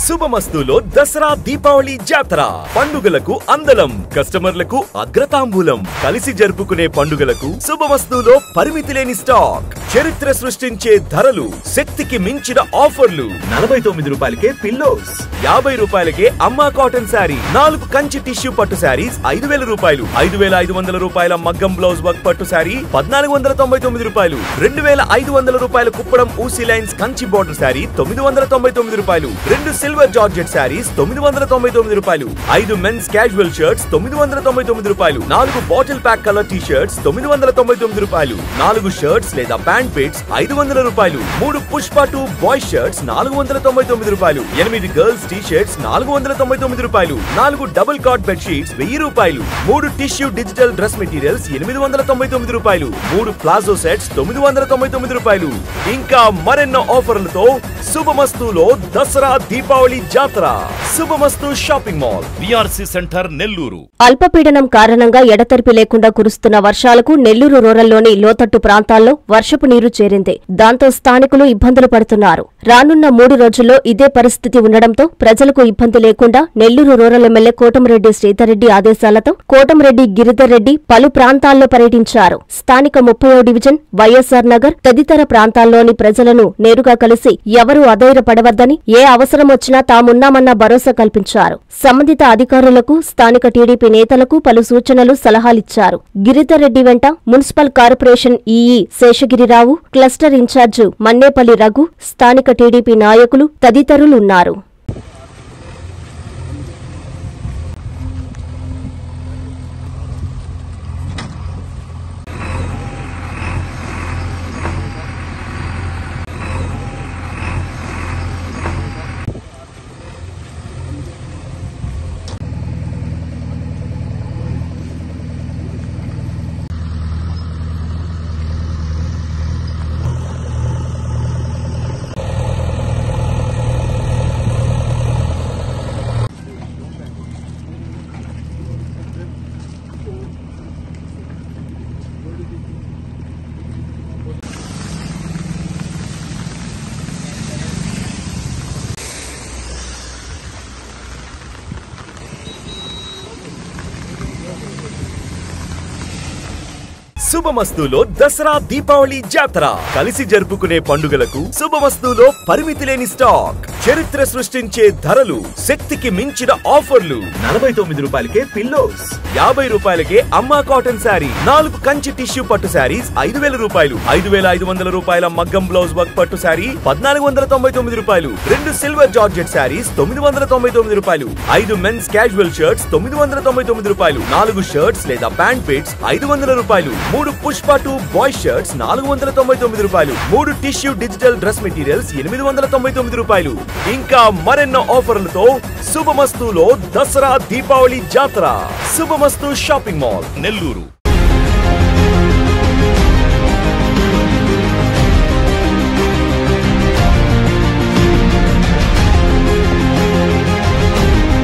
శుభమస్తులో దసరా దీపావళి జాతర పండుగలకు అందలం కస్టమర్లకు అగ్రతాంబూలం కలిసి జరుపుకునే పండుగలకు శుభమస్తులో పరిమితి లేని స్టాక్ చరిత్ర సృష్టించే ధరలు శక్తికి మించిన ఆఫర్లు 49 రూపాయలకే పిల్లోస్ 50 రూపాయలకే అమ్మా కాటన్ శారీ 4 కంచి టిష్యూ పట్టు శారీస్ 5000 రూపాయలు 5500 రూపాయల మగ్గం బ్లౌజ్ వర్క్ పట్టు శారీ 1499 రూపాయలు 2500 రూపాయల కుప్పడం ఊసి లైన్స్ కంచి బోర్డర్ శారీ 999 రూపాయలు 2 సిల్వర్ జార్జెట్ శారీస్ 999 రూపాయలు 5 మెన్స్ క్యాజువల్ షర్ట్స్ 999 రూపాయలు 4 bottle pack colour T shirts 999 రూపాయలు 4 షర్ట్స్ లేదా ప్యాంట్ పిట్స్ 500 రూపాయలు 3 పుష్ప 2 బాయ్ షర్ట్స్ 499 రూపాయలు 8 గర్ల్స్ టీ షర్ట్స్ 499 రూపాయలు 4 డబుల్ కాట్ బెడ్ షీట్స్ 1000 రూపాయలు 3 టిష్యూ డిజిటల్ డ్రెస్ మెటీరియల్స్ 899 రూపాయలు 3 ప్లాజో సెట్స్ 999 రూపాయలు ఇంకా మరెన్నో ఆఫర్లతో శుభమస్తులో దసరా దీపావళి జాతర Subhamasthu shopping mall VRC centre Nellore. అల్పపీడనం కారణంగా ఎడతెరిపి లేకుండా కురుస్తున్న వర్షాలకు నెల్లూరు రూరల్లోని లోతట్టు ప్రాంతాల్లో వర్షపు నీరు చేరింది. దాంతో స్థానికులు ఇబ్బందులు పడుతున్నారు. రానున్న 3 రోజుల్లో ఇదే పరిస్థితి ఉండడంతో ప్రజలకు ఇబ్బంది లేకుండా నెల్లూరు రూరల్ ఎమ్మెల్యే కోటమిరెడ్డి శ్రీధర్రెడ్డి ఆదేశాలతో కోటమిరెడ్డి గిరిధర్ రెడ్డి పలు ప్రాంతాల్లో పర్యటించారు. స్థానిక 30వ డివిజన్ వైఎస్ఆర్ నగర్ తదితర ప్రాంతాల్లోని ప్రజలను నేరుగా కలిసి ఎవరూ అధైర్యపడవద్దని ఏ అవసరం వచ్చినా తామున్నామన్న భరోసా కల్పించారు. సంబంధిత అధికారులకు స్థానిక టీడీపీ నేతలకు పలు సూచనలు సలహాలిచ్చారు. గిరిధర్ రెడ్డి వెంట municipal corporation EE Seshagiri Rao, cluster incharge Mannepalli Raghu, స్థానిక టీడీపీ నాయకులు తదితరులున్నారు. శుభమస్తులో దసరా దీపావళి జాతర కలిసి జరుపుకునే పండుగలకు శుభమస్తులో పరిమితి లేని స్టాక్ చరిత్ర సృష్టించే ధరలు శక్తికి మించిన ఆఫర్లు 49 రూపాయలకే పిల్లోస్ 50 రూపాయలకే అమ్మా కాటన్ శారీ 4 కంచి టిష్యూ పట్టు శారీస్ 5000 రూపాయలు 5500 రూపాయల మగ్గం బ్లౌజ్ వర్క్ పట్టు శారీ 1499 రూపాయలు 2 సిల్వర్ జార్జెట్ శారీస్ 999 రూపాయలు 5 మెన్స్ క్యాజువల్ షర్ట్స్ 999 రూపాయలు 4 షర్ట్స్ లేదా ప్యాంట్ పిట్స్ 500 రూపాయలు 3 పుష్ప 2 బాయ్ షర్ట్స్ 499 రూపాయలు 3 టిష్యూ డిజిటల్ డ్రెస్ మెటీరియల్స్ 899 రూపాయలు ఇంకా మరెన్నో ఆఫర్లతో శుభమస్తులో దసరా దీపావళి జాతర శుభమస్తు షాపింగ్ మాల్ నెల్లూరు.